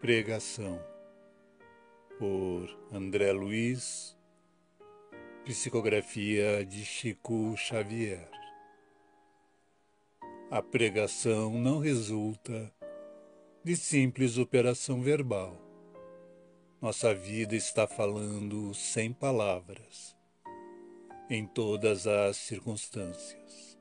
Pregação, por André Luiz, psicografia de Chico Xavier. A pregação não resulta de simples operação verbal. Nossa vida está falando sem palavras, em todas as circunstâncias.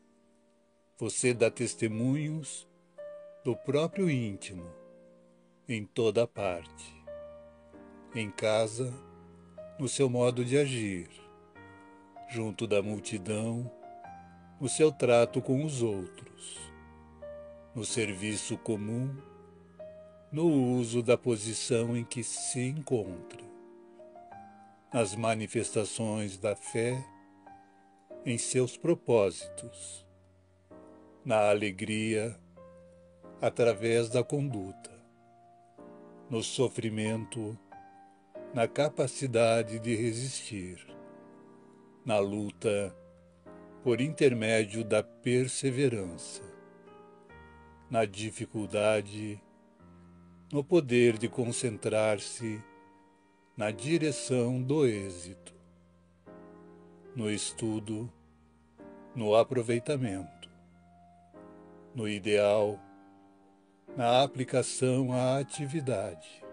Você dá testemunhos do próprio íntimo, em toda parte, em casa, no seu modo de agir, junto da multidão, no seu trato com os outros, no serviço comum, no uso da posição em que se encontra, nas manifestações da fé, em seus propósitos, na alegria, através da conduta, no sofrimento, na capacidade de resistir, na luta por intermédio da perseverança, na dificuldade, no poder de concentrar-se na direção do êxito, no estudo, no aproveitamento, no ideal, na aplicação à atividade,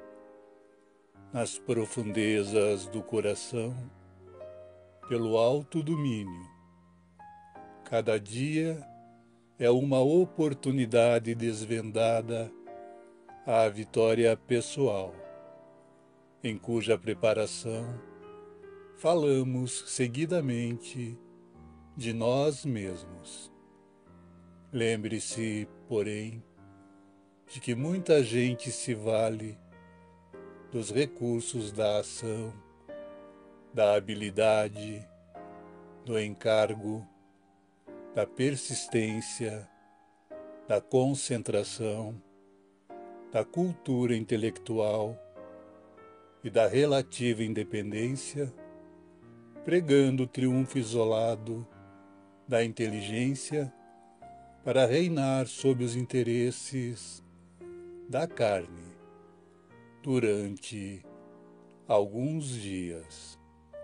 nas profundezas do coração, pelo alto domínio. Cada dia é uma oportunidade desvendada à vitória pessoal, em cuja preparação falamos seguidamente de nós mesmos. Lembre-se, porém, de que muita gente se vale dos recursos da ação, da habilidade, do encargo, da persistência, da concentração, da cultura intelectual e da relativa independência, pregando o triunfo isolado da inteligência para reinar sob os interesses da carne durante alguns dias.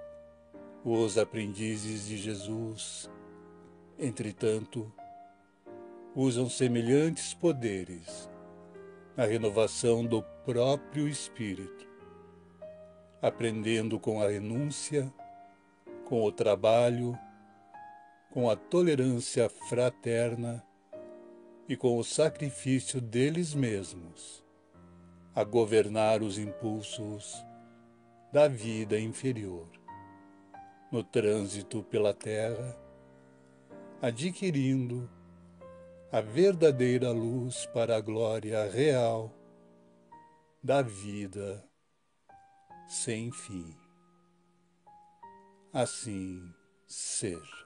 Os aprendizes de Jesus, entretanto, usam semelhantes poderes na renovação do próprio espírito, aprendendo com a renúncia, com o trabalho, com a tolerância fraterna e com o sacrifício deles mesmos, a governar os impulsos da vida inferior, no trânsito pela terra, adquirindo a verdadeira luz para a glória real da vida sem fim. Assim seja.